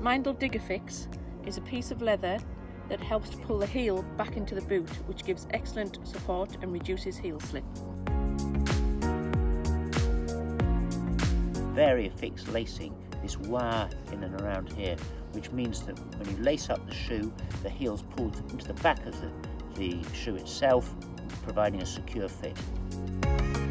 Meindl Digger Fix is a piece of leather that helps to pull the heel back into the boot, which gives excellent support and reduces heel slip. Vari affix lacing this wire in and around here, which means that when you lace up the shoe, the heel's pulled into the back of the shoe itself, providing a secure fit.